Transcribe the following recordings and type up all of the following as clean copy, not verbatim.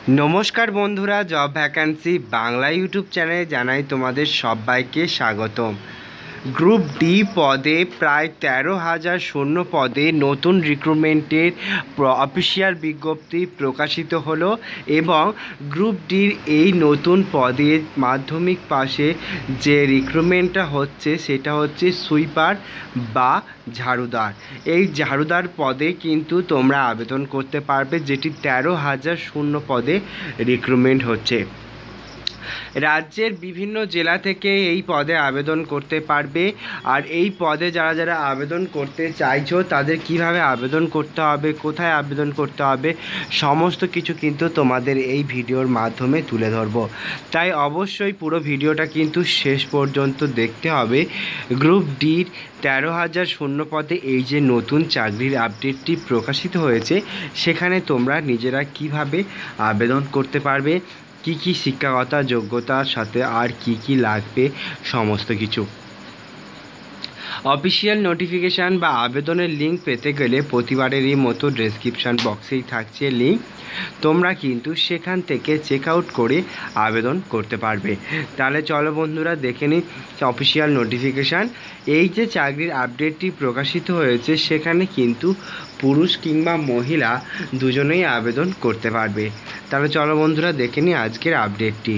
নমস্কার বন্ধুরা, job vacancy Bangla YouTube চ্যানেলে জানাই তোমাদের সবাইকে স্বাগতম। গ্রুপ ডি পদে প্রায় 13,000 শূন্য পদে নতুন রিক্রুটমেন্টের অফিসিয়াল বিজ্ঞপ্তি প্রকাশিত হলো এবং গ্রুপ ডির এই নতুন পদের মাধ্যমিক পাশে যে রিক্রুটমেন্টটা হচ্ছে সেটা হচ্ছে সুইপার বা ঝাড়ুদার। এই ঝাড়ুদার পদে কিন্তু তোমরা আবেদন করতে পারবে, যেটি 13,000 শূন্য পদে রিক্রুটমেন্ট হচ্ছে। রাজ্যের বিভিন্ন জেলা থেকে এই পদে আবেদন করতে পারবে। আর এই পদে যারা যারা আবেদন করতে চাইছো তাদের কিভাবে আবেদন করতে হবে, কোথায় আবেদন করতে হবে, সমস্ত কিছু কিন্তু তোমাদের এই ভিডিওর মাধ্যমে তুলে ধরবো। তাই অবশ্যই পুরো ভিডিওটা কিন্তু শেষ পর্যন্ত দেখতে হবে। গ্রুপ ডির 13,000 শূন্য পদে এই যে নতুন চাকরির আপডেটটি প্রকাশিত হয়েছে, সেখানে তোমরা নিজেরা কিভাবে আবেদন করতে পারবে, কি কি শিক্ষাগত যোগ্যতার সাথে আর কি লাগবে, সমস্ত কিছু। অফিসিয়াল নোটিফিকেশান বা আবেদনের লিঙ্ক পেতে গেলে প্রতিবারেরই মতো ডেসক্রিপশান বক্সেই থাকছে লিঙ্ক, তোমরা কিন্তু সেখান থেকে চেক আউট করে আবেদন করতে পারবে। তাহলে চলো বন্ধুরা দেখে নিই অফিসিয়াল নোটিফিকেশান। এই যে চাকরির আপডেটটি প্রকাশিত হয়েছে সেখানে কিন্তু পুরুষ কিংবা মহিলা দুজনেই আবেদন করতে পারবে। তাহলে চলো বন্ধুরা দেখে নিই আজকের আপডেটটি।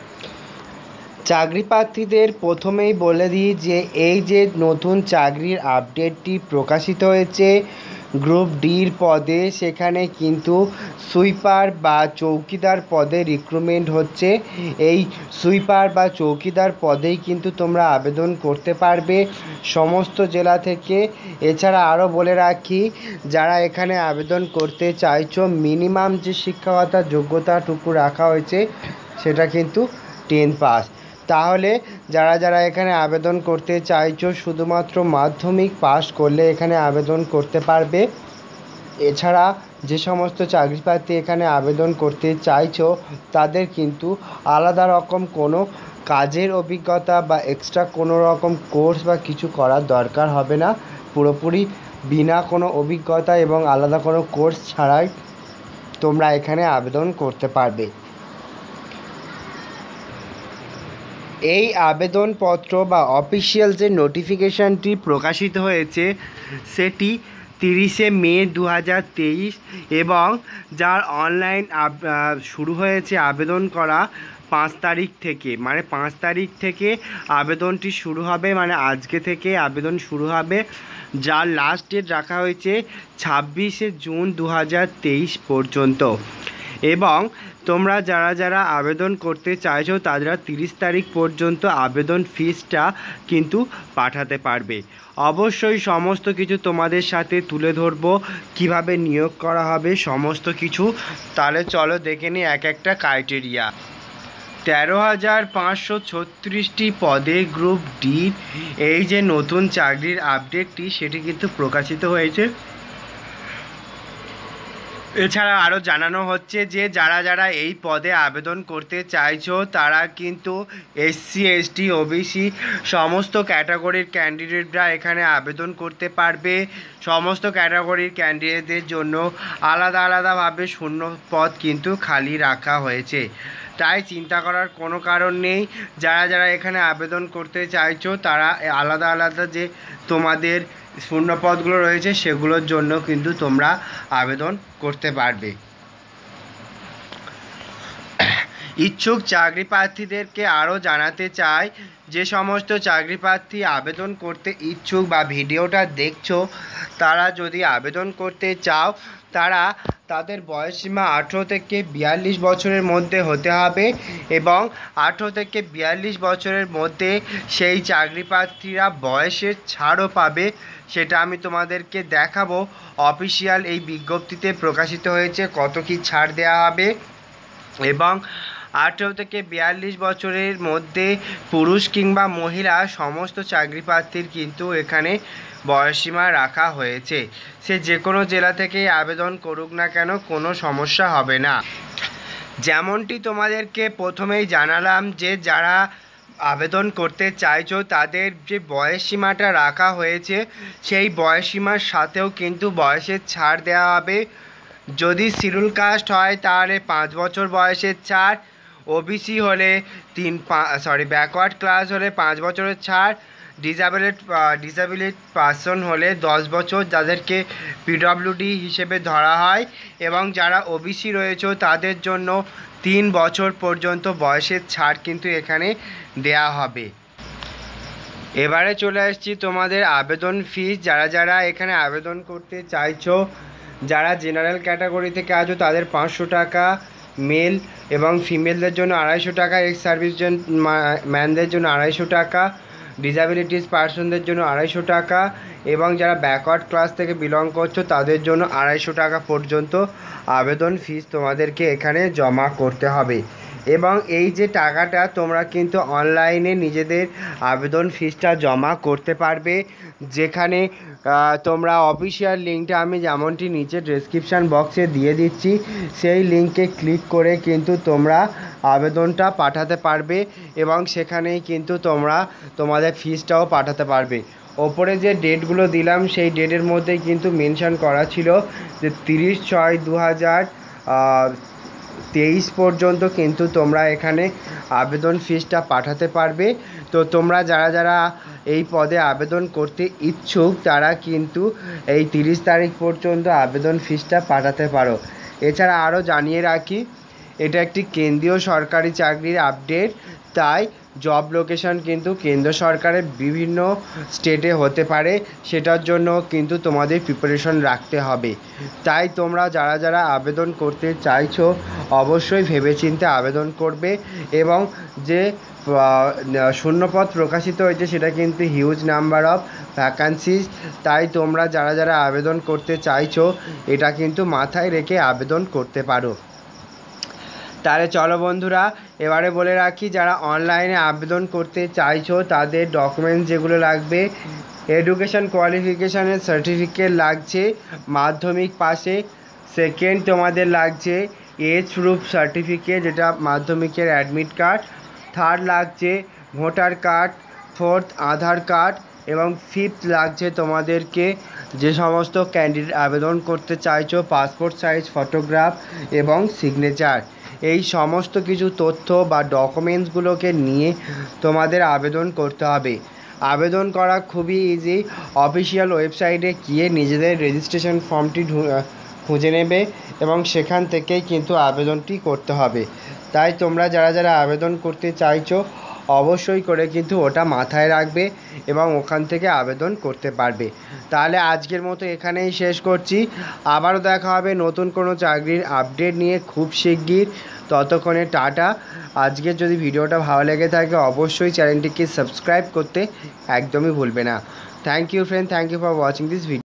চাকরি প্রার্থীদের প্রথমেই বলে দিই যে এই যে নতুন চাকরির আপডেটটি প্রকাশিত হয়েছে গ্রুপ ডির পদে, সেখানে কিন্তু সুইপার বা চৌকিদার পদে রিক্রুটমেন্ট হচ্ছে। এই সুইপার বা চৌকিদার পদেই কিন্তু তোমরা আবেদন করতে পারবে সমস্ত জেলা থেকে। এছাড়া আরও বলে রাখি, যারা এখানে আবেদন করতে চাইছো মিনিমাম যে শিক্ষাগত যোগ্যতাটুকু রাখা হয়েছে সেটা কিন্তু 10 পাস। তাহলে যারা যারা এখানে আবেদন করতে চাইছো শুধুমাত্র মাধ্যমিক পাস করলে এখানে আবেদন করতে পারবে। এছাড়া যে সমস্ত চাকরি প্রার্থী এখানে আবেদন করতে চাইছো তাদের কিন্তু আলাদা রকম কোনো কাজের অভিজ্ঞতা বা এক্সট্রা কোনো রকম কোর্স বা কিছু করার দরকার হবে না। পুরোপুরি বিনা কোনো অভিজ্ঞতা এবং আলাদা কোনো কোর্স ছাড়াই তোমরা এখানে আবেদন করতে পারবে। এই আবেদনপত্র বা অফিসিয়াল যে নোটিফিকেশানটি প্রকাশিত হয়েছে সেটি 30শে মে 2023 এবং যার অনলাইন শুরু হয়েছে আবেদন করা 5 তারিখ থেকে, মানে 5 তারিখ থেকে আবেদনটি শুরু হবে, মানে আজকে থেকে আবেদন শুরু হবে। যার লাস্ট ডেট রাখা হয়েছে 26শে জুন 2023 পর্যন্ত। এবং তোমরা যারা যারা আবেদন করতে চাইছো তারা 30 তারিখ পর্যন্ত আবেদন ফিসটা কিন্তু পাঠাতে পারবে। অবশ্যই সমস্ত কিছু তোমাদের সাথে তুলে ধরবো, কিভাবে নিয়োগ করা হবে সমস্ত কিছু। তাহলে চলো দেখে নিই এক একটা ক্রাইটেরিয়া। 13,536টি পদে গ্রুপ ডি এই যে নতুন চাকরির আপডেটটি সেটি কিন্তু প্রকাশিত হয়েছে। এছাড়া আরও জানানো হচ্ছে যে যারা যারা এই পদে আবেদন করতে চাইছো তারা কিন্তু এসসি এসটি ওবিসি সমস্ত ক্যাটাগরির ক্যান্ডিডেটরা এখানে আবেদন করতে পারবে। সমস্ত ক্যাটাগরির ক্যান্ডিডেটদের জন্য আলাদা আলাদাভাবে শূন্য পদ কিন্তু খালি রাখা হয়েছে। তাই চিন্তা করার কোনো কারণ নেই। যারা যারা এখানে আবেদন করতে চাইছো তারা আলাদা আলাদা যে তোমাদের শূন্য পদগুলো রয়েছে সেগুলোর জন্য কিন্তু তোমরা আবেদন করতে পারবে। ইচ্ছুক চাকরি প্রার্থীদেরকে আরও জানাতে চাই, যে সমস্ত চাকরি প্রার্থী আবেদন করতে ইচ্ছুক বা ভিডিওটা দেখছো তারা যদি আবেদন করতে চাও তারা তাদের বয়সসীমা 18 থেকে 42 বছরের মধ্যে হতে হবে এবং 18 থেকে 42 বছরের মধ্যে সেই চাকরি প্রার্থীরা বয়সের ছাড়ও পাবে। সেটা আমি তোমাদেরকে দেখাবো। অফিসিয়াল এই বিজ্ঞপ্তিতে প্রকাশিত হয়েছে কত কি ছাড় দেওয়া হবে। এবং 18 থেকে 42 বছরের মধ্যে পুরুষ কিংবা মহিলা সমস্ত চাকরি প্রার্থীর কিন্তু এখানে বয়সসীমা রাখা হয়েছে। সে যে কোনো জেলা থেকেই আবেদন করুক না কেন কোনো সমস্যা হবে না। যেমনটি তোমাদেরকে প্রথমেই জানালাম যে যারা আবেদন করতে চাইছো তাদের যে বয়সসীমাটা রাখা হয়েছে সেই বয়সসীমার সাথেও কিন্তু বয়সের ছাড় দেওয়া হবে। যদি শিডিউল কাস্ট হয় তাহলে 5 বছর বয়সের ছাড়, ওবিসি হলে ব্যাকওয়ার্ড ক্লাস হলে 5 বছরের ছাড়, ডিসেবিলিটি পারসন হলে 10 বছর যাদেরকে পিডব্লিউডি হিসেবে ধরা হয়, এবং যারা ওবিসি রয়েছে তাদের জন্য 3 বছর পর্যন্ত বয়সের ছাড় কিন্তু এখানে দেয়া হবে। এবারে চলে আসছি তোমাদের আবেদন ফিস। যারা যারা এখানে আবেদন করতে চাইছো, যারা জেনারেল ক্যাটাগরি থেকে আছো তাদের 500 টাকা, মেল এবং ফিমেলদের জন্য 250 টাকা, এক্স সার্ভিস ম্যানদের জন্য 250 টাকা, ডিসেবিলিটিস পার্সনদের জন্য 250 টাকা, এবং যারা ব্যাকওয়ার্ড ক্লাস থেকে বিলং করছো তাদের জন্য 250 টাকা পর্যন্ত আবেদন ফিস তোমাদেরকে এখানে জমা করতে হবে। এবং এই যে টাকাটা তোমরা কিন্তু অনলাইনে নিজেদের আবেদন ফিসটা জমা করতে পারবে, যেখানে তোমরা অফিসিয়াল লিঙ্কটা আমি যেমনটি নিচে ডেসক্রিপশান বক্সে দিয়ে দিচ্ছি, সেই লিঙ্কে ক্লিক করে কিন্তু তোমরা আবেদনটা পাঠাতে পারবে এবং সেখানেই কিন্তু তোমরা তোমাদের ফিসটাও পাঠাতে পারবে। ওপরে যে ডেটগুলো দিলাম সেই ডেটের মধ্যে কিন্তু মেনশন করা ছিল যে 30/6/2023 পর্যন্ত কিন্তু তোমরা এখানে আবেদন ফিসটা পাঠাতে পারবে। তো তোমরা যারা যারা এই পদে আবেদন করতে ইচ্ছুক তারা কিন্তু এই 30 তারিখ পর্যন্ত আবেদন ফিসটা পাঠাতে পারো। এছাড়া আরও জানিয়ে রাখি, এটা একটি কেন্দ্রীয় সরকারি চাকরির আপডেট, তাই জব লোকেশন কিন্তু কেন্দ্র সরকারের বিভিন্ন স্টেটে হতে পারে, সেটার জন্য কিন্তু তোমাদের প্রিপারেশন রাখতে হবে। তাই তোমরা যারা যারা আবেদন করতে চাইছো অবশ্যই ভেবেচিন্তে আবেদন করবে। এবং যে শূন্যপদ প্রকাশিত হয়েছে সেটা কিন্তু হিউজ নাম্বার অফ ভ্যাকান্সিজ, তাই তোমরা যারা যারা আবেদন করতে চাইছো এটা কিন্তু মাথায় রেখে আবেদন করতে পারো। তাহলে চলো বন্ধুরা, এবারে বলে রাখি, যারা অনলাইনে আবেদন করতে চাইছো তাদের ডকুমেন্টস যেগুলো লাগবে, এডুকেশন কোয়ালিফিকেশানের সার্টিফিকেট লাগছে মাধ্যমিক পাশে, সেকেন্ড তোমাদের লাগছে এজ প্রুফ সার্টিফিকেট যেটা মাধ্যমিকের অ্যাডমিট কার্ড, থার্ড লাগছে voter card, fourth Aadhaar card, এবং ফিফথ লাগছে তোমাদেরকে যে সমস্ত ক্যান্ডিডেট আবেদন করতে চাইছো পাসপোর্ট সাইজ ফটোগ্রাফ এবং সিগনেচার। এই সমস্ত কিছু তথ্য বা ডকুমেন্টসগুলোকে নিয়ে তোমাদের আবেদন করতে হবে। আবেদন করা খুবই ইজি, অফিসিয়াল ওয়েবসাইটে গিয়ে নিজেদের রেজিস্ট্রেশন ফর্মটি খুঁজে নেবে এবং সেখান থেকেই কিন্তু আবেদনটি করতে হবে। তাই তোমরা যারা যারা আবেদন করতে চাইছো অবশ্যই করে কিন্তু ওটা মাথায় রাখবে এবং ওখান থেকে আবেদন করতে পারবে। তাহলে আজকের মতো এখানেই শেষ করছি, আবারও দেখা হবে নতুন কোনো চাকরির আপডেট নিয়ে খুব শিগগির। ততক্ষণে টাটা। আজকের যদি ভিডিওটা ভালো লেগে থাকে অবশ্যই চ্যানেলটিকে সাবস্ক্রাইব করতে একদমই ভুলবে না। Thank you friend, thank you for watching this video.